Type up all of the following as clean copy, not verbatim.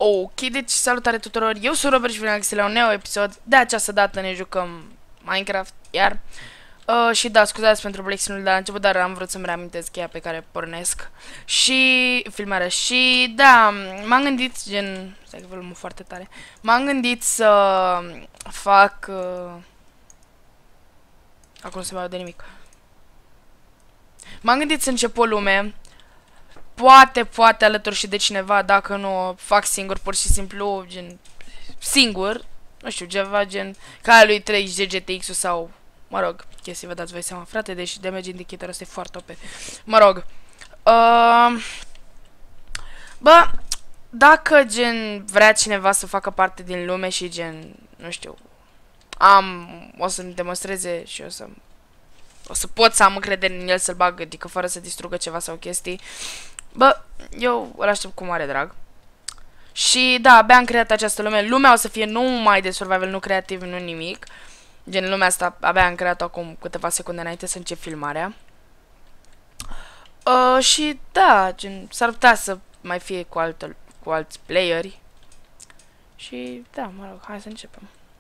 Ok, deci salutare tuturor, eu sunt Robert și vin la un nou episod. De această dată ne jucăm Minecraft, iar și da, scuzați pentru flexiunul de la început, dar am vrut să-mi reamintesc cheia pe care pornesc și filmarea. Și da, m-am gândit, gen, stai că volumul foarte tare. M-am gândit să fac acum nu se mai aude nimic. M-am gândit să încep o lume. Poate alături și de cineva, dacă nu o fac singur, pur și simplu, gen, singur, nu știu, ceva gen, ca lui 3G GTX-ul sau, mă rog, chestii, vă dați voi seama, frate, deși damage indicator ăsta e foarte OP. Mă rog, bă, dacă, gen, vrea cineva să facă parte din lume și, gen, nu știu, o să-mi demonstreze și o să pot să am încredere în el să-l bag, adică fără să distrugă ceva sau chestii. Bă, eu îl aștept cu mare drag. Și da, abia am creat această lume. Lumea o să fie numai de survival, nu creativ, nu nimic. Gen, lumea asta abia am creat-o acum câteva secunde înainte să încep filmarea. Și da, gen, s-ar putea să mai fie cu alți playeri. Și da, mă rog, hai să începem.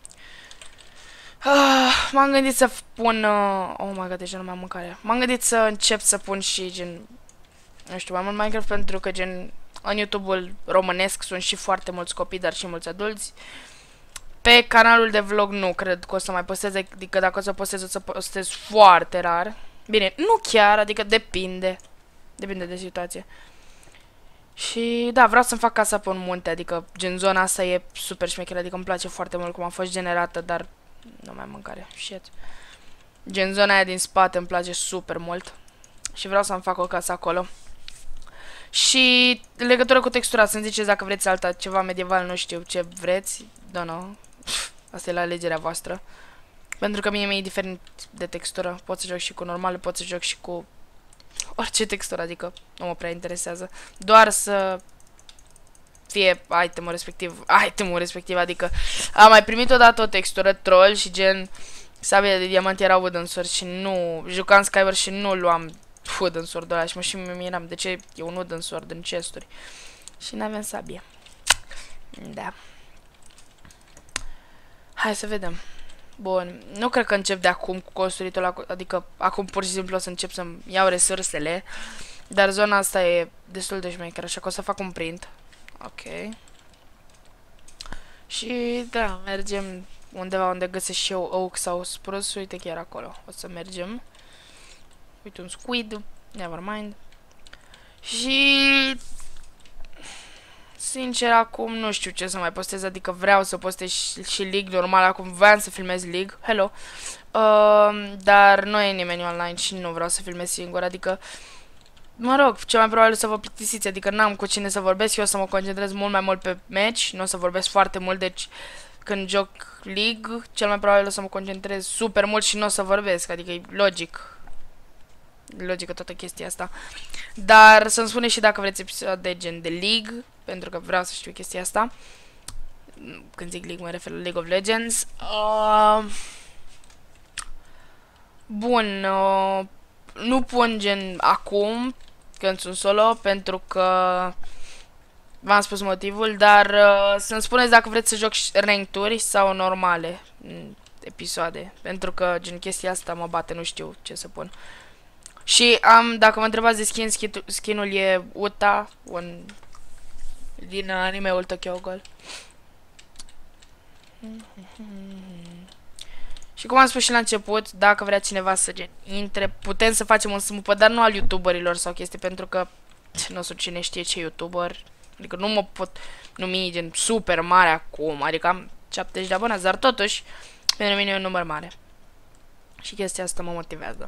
M-am gândit să pun... oh my god, deja nu mai am mâncare. M-am gândit să încep să pun și, gen, nu știu, mai mult Minecraft pentru că, gen, în YouTube-ul românesc sunt și foarte mulți copii, dar și mulți adulți. Pe canalul de vlog nu cred că o să mai postez, adică dacă o să postez, o să postez foarte rar. Bine, nu chiar, adică depinde. Depinde de situație. Și da, vreau să-mi fac casa pe un munte, adică, gen, zona asta e super șmecheră, adică îmi place foarte mult cum a fost generată, dar nu mai am mâncare, shit. Gen, zona aia din spate îmi place super mult. Și vreau să-mi fac o casă acolo. Și în legătură cu textura, să-mi ziceți dacă vreți alta, ceva medieval, nu știu ce vreți. Da, nu. Asta e la alegerea voastră. Pentru că mie mi-e diferit de textură. Pot să joc și cu normală, pot să joc și cu orice textură, adică nu mă prea interesează. Doar să fie itemul respectiv, adică am mai primit odată o textură troll și gen sabia de diamant era wooden sword și nu, jucam Skyward și nu luam wooden sword-ul ăla și mă și miram de ce e un wooden sword în chesturi. Și n-aveam sabie. Da. Hai să vedem. Bun, nu cred că încep de acum cu construitul ăla, adică acum pur și simplu o să încep să-mi iau resursele. Dar zona asta e destul de șmecheră, așa că o să fac un print. Ok. Și da, mergem undeva unde găsesc și eu oak sau spruce. Uite chiar acolo. O să mergem. Uite un squid. Never mind. Și sincer acum nu știu ce să mai postez. Adică vreau să postez și League normal. Acum voiam să filmez League. Hello. Dar nu e nimeni online și nu vreau să filmez singur. Adică mă rog, cel mai probabil să vă plictisiți, adică n-am cu cine să vorbesc, eu o să mă concentrez mult mai mult pe match, nu o să vorbesc foarte mult, deci când joc League, cel mai probabil o să mă concentrez super mult și nu o să vorbesc, adică e logic. Logică toată chestia asta. Dar să-mi spuneți și dacă vreți episoade gen de League, pentru că vreau să știu chestia asta. Când zic League mă refer la League of Legends. Bun, nu pun gen acum, când sunt solo, pentru că v-am spus motivul, dar să-mi spuneți dacă vreți să joc ranked-uri sau normale episoade, pentru că gen chestia asta mă bate, nu știu ce să pun. Și dacă mă întrebați de skin-ul e Uta, din anime-ul Tokyo Ghoul. Și cum am spus și la început, dacă vrea cineva să gen intre, putem să facem un smupă, dar nu al youtuberilor sau chestii, pentru că nu știu cine știe ce youtuber. Adică nu mă pot numi gen super mare acum, adică am 70 de abonați, dar totuși pentru mine e un număr mare. Și chestia asta mă motivează.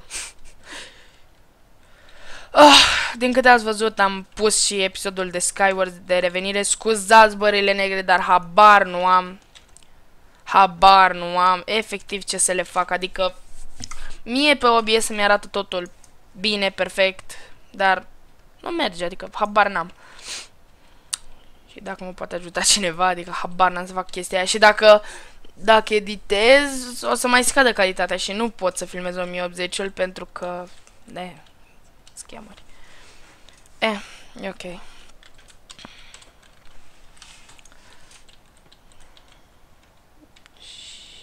Din câte ați văzut, am pus și episodul de Skyward de revenire. Scuzați bările negre, dar habar nu am efectiv ce să le fac, adică mie pe OBS mi arată totul bine, perfect, dar nu merge, adică habar n-am. Și dacă mă poate ajuta cineva, adică habar n-am să fac chestia aia. Și dacă editez, o să mai scadă calitatea și nu pot să filmez 1080-ul pentru că scamuri. E ok.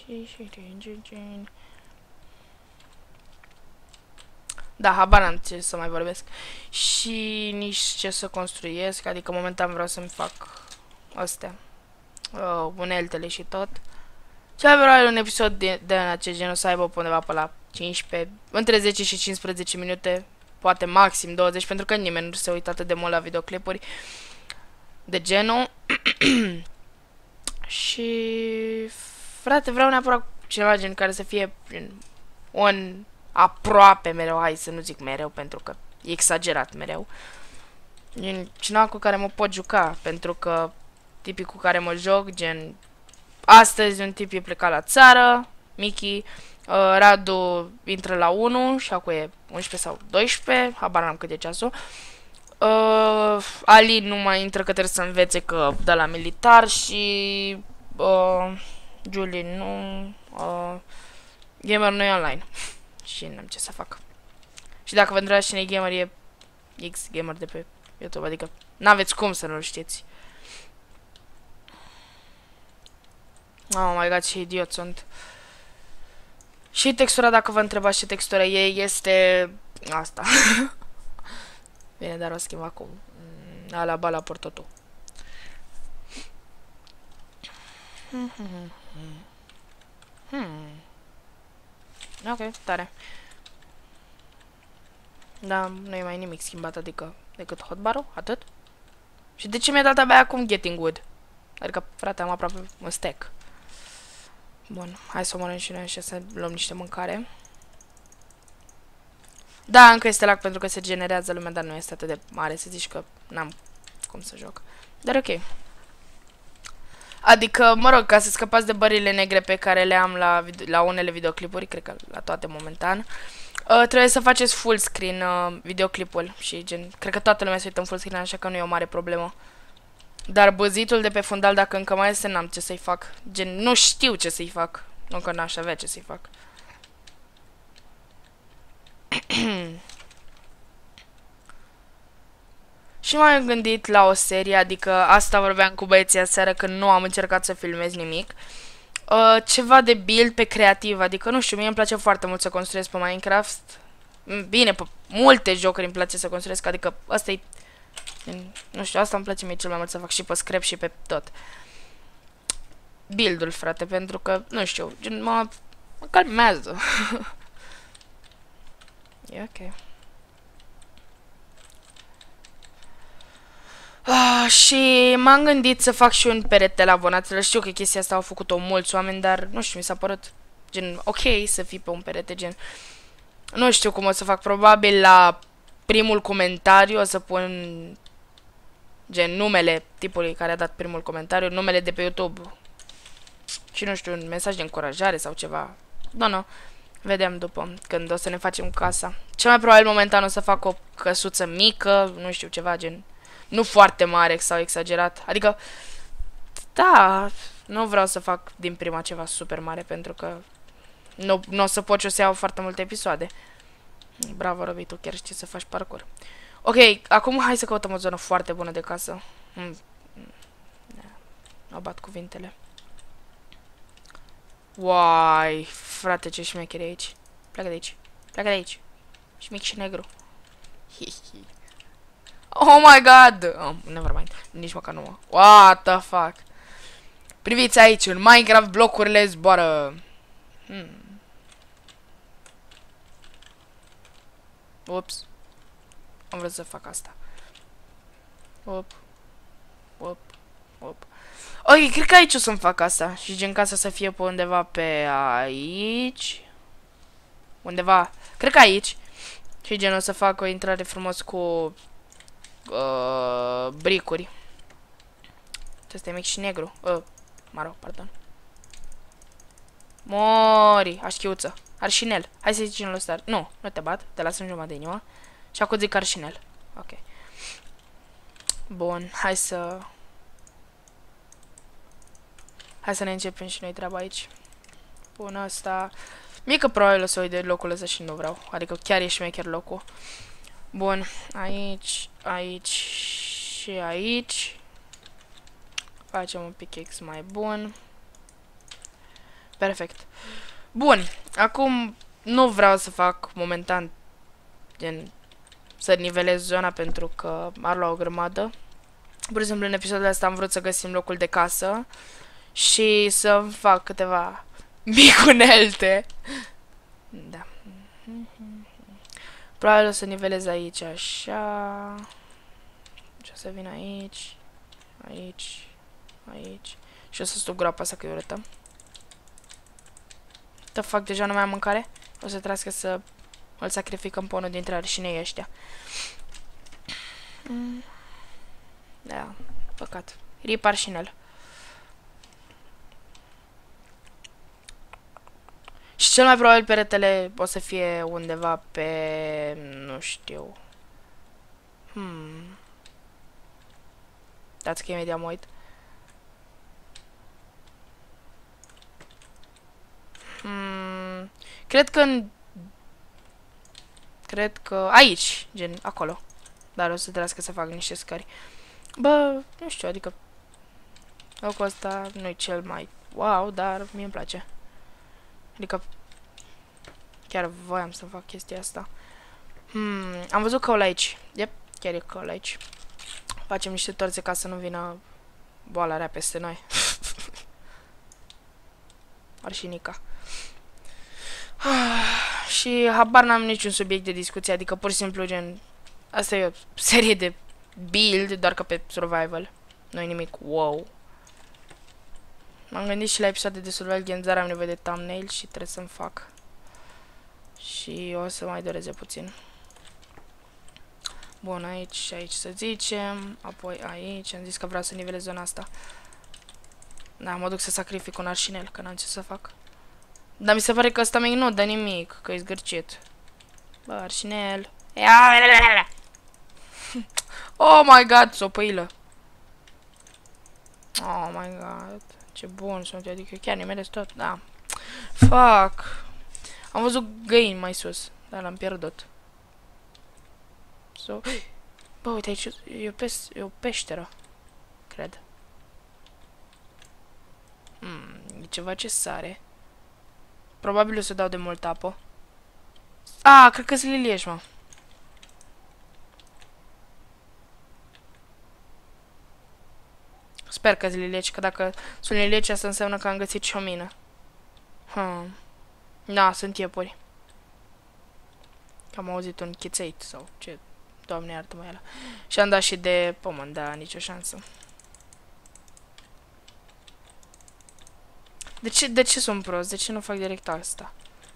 Da, habar n-am ce să mai vorbesc. Și nici ce să construiesc, adică momentan vreau să-mi fac astea, uneltele și tot. Și mai vreau un episod de acest gen, o să aibă undeva pe la 15, între 10 și 15 minute, poate maxim 20, pentru că nimeni nu se uită atât de mult la videoclipuri de genul. Și frate, vreau neapărat cineva gen care să fie un aproape mereu, hai să nu zic mereu pentru că e exagerat mereu. Cineva cu care mă pot juca, pentru că tipii cu care mă joc, gen astăzi un tip e plecat la țară, Miki, Radu intră la 1 și acum e 11 sau 12, habar n-am cât e ceasul. Ali nu mai intră că trebuie să învețe că dă la militar și Julie nu, gamer nu e online și n-am ce să fac. Și dacă vă întrebați cine e gamer, e X gamer de pe YouTube, adică n-aveți cum să nu-l știți. Oh my god, ce idiot sunt. Și textura, dacă vă întrebați ce textură e, este asta. Bine, dar o schimb acum. Ala bala portotul. Ok, tare. Da, nu e mai nimic schimbat, adică decât hotbar-ul, atât. Și de ce mi-a dat abia acum getting wood? Adică, frate, am aproape un stack. Bun, hai să omorâm și noi și să luăm niște mâncare. Da, încă este lag pentru că se generează lumea, dar nu este atât de mare să zici că n-am cum să joc. Dar ok. Adică, mă rog, ca să scăpați de bările negre pe care le am la unele videoclipuri, cred că la toate momentan, trebuie să faceți full screen videoclipul și gen, cred că toată lumea se uită în full screen, așa că nu e o mare problemă. Dar băzitul de pe fundal, dacă încă mai este, n-am ce să-i fac. Gen, nu știu ce să-i fac. Nu că n-aș avea ce să-i fac. Și m-am gândit la o serie, adică asta vorbeam cu băieții aseară când nu am încercat să filmez nimic. Ceva de build pe creativ, adică nu știu, mie îmi place foarte mult să construiesc pe Minecraft. Bine, pe multe jocuri îmi place să construiesc, adică asta e... Nu știu, asta îmi place mie cel mai mult să fac și pe scrap și pe tot. Build-ul, frate, pentru că, nu știu, gen, mă calmează. E ok. Și m-am gândit să fac și un perete la abonaților. Știu că chestia asta au făcut-o mulți oameni, dar nu știu, mi s-a părut gen ok să fii pe un perete, gen. Nu știu cum o să fac, probabil la primul comentariu o să pun gen numele tipului care a dat primul comentariu, numele de pe YouTube. Și nu știu, un mesaj de încurajare sau ceva. Nu. Vedem după, când o să ne facem casa. Cel mai probabil momentan o să fac o căsuță mică, nu știu, ceva gen. Nu foarte mare sau exagerat. Adică, da, nu vreau să fac din prima ceva super mare pentru că nu o să pot și o să iau foarte multe episoade. Bravo, Robi, tu chiar știi să faci parcurs. Ok, acum hai să căutăm o zonă foarte bună de casă. Au bat cuvintele. Uai, frate, ce șmecher e aici. Pleacă de aici. Pleacă de aici. Și mic și negru. Hihi. Oh my god! Oh, never mind. Nici măcar nu. What the fuck? Priviți aici, în Minecraft blocurile zboară. Ups. Am vrut să fac asta. Op. Ok, cred că aici o să-mi fac asta. Și gen casa să fie pe undeva pe aici. Undeva. Cred că aici. Și gen o să fac o intrare frumos cu bricuri. Ăsta e mic și negru. Maro, pardon. Mori, așchiuță. Arșinel. Hai să zicem lui ăsta. Nu te bat. Te las în jumătate de inimă. Și acum zic arșinel. Ok. Bun, hai să ne începem și noi treaba aici. Bun, asta. Mică probabil o să uit de locul ăsta și nu vreau. Adică chiar e șmecher locul. Bun, aici și aici. Facem un pickaxe mai bun. Perfect. Bun, acum nu vreau să fac momentan gen să nivelez zona pentru că ar lua o grămadă. Pur și simplu în episodul ăsta am vrut să găsim locul de casă și să fac câteva mici unelte. Da. Probabil o să nivelez aici așa. Și o să vin aici, aici, aici. Și o să stup groapa asta că e urâtă. Te fac, deja nu mai am mâncare? O să trească să îl sacrificăm pe unul dintre arșinei ăștia. Da, păcat. Rip arșinel. Și cel mai probabil peretele o să fie undeva pe... nu știu. Dați că imediat mă uit. Cred că aici, gen acolo. Dar o să trească să fac niște scări. Bă, nu știu, adică locul ăsta nu-i cel mai wow, dar mie îmi place. Adică chiar voiam să fac chestia asta. Am văzut căul aici. Yep, chiar e căul aici. Facem niște torțe ca să nu vină boala rea peste noi. Arșinica. Și habar n-am niciun subiect de discuție, adică pur și simplu gen... Asta e o serie de build, doar că pe survival. Nu-i nimic wow. M-am gândit și la episoade de survival game, dar am nevoie de thumbnail și trebuie să-mi fac. Și o să mai dureze puțin. Bun, aici și aici să zicem. Apoi aici, am zis că vreau să nivelez zona asta. Da, mă duc să sacrific un arșinel, că n-am ce să fac. Dar mi se pare că ăsta mic nu dă nimic, că e zgârcit. Bă, arșinel. Oh my god, sopăilă. Oh my god. Ce bun sunt, adică chiar nimeresc tot, da. Fuck. Am văzut găini mai sus, dar l-am pierdut. So... Bă, uite aici, e o peșteră. Cred. E ceva ce sare. Probabil o să dau de mult apă. Ah, cred că-s lilieși, mă. Sper că-s lilieși, că dacă sunt lilieși, asta înseamnă că am găsit și o mină. Da, sunt iepuri. Am auzit un chițeit sau ce... Doamne, iartă-mă ăla. Și am dat și de pământ, da, nicio șansă. De ce sunt prost? De ce nu fac direct asta?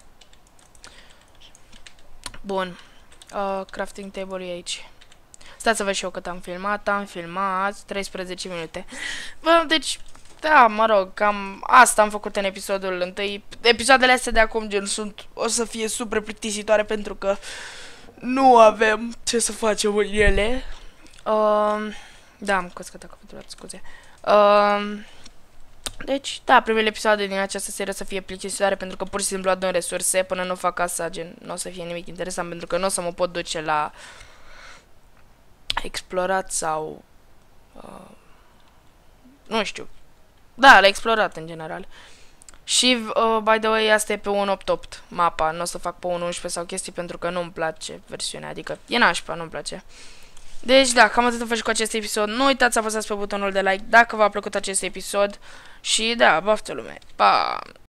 Bun. Crafting table e aici. Stați să văd și eu cât am filmat. Am filmat 13 minute. Bă, deci, da, mă rog, cam asta am făcut în episodul întâi. Episoadele astea de acum, gen, o să fie super plictisitoare pentru că nu avem ce să facem în ele. Da, am căscat acum, scuze. Deci, da, primele episoade din această serie o să fie plictisitoare pentru că pur și simplu adun resurse până nu fac asta, gen, nu o să fie nimic interesant pentru că nu o să mă pot duce la explorat sau nu știu. Da, la explorat în general. Și, by the way, asta e pe 1.8.8 mapa, nu o să fac pe 1.11 sau chestii pentru că nu-mi place versiunea, adică e nașpa, nu-mi place. Deci, da, cam atât am făcut cu acest episod. Nu uitați să apăsați pe butonul de like dacă v-a plăcut acest episod. Și, da, baftă lume. Pa!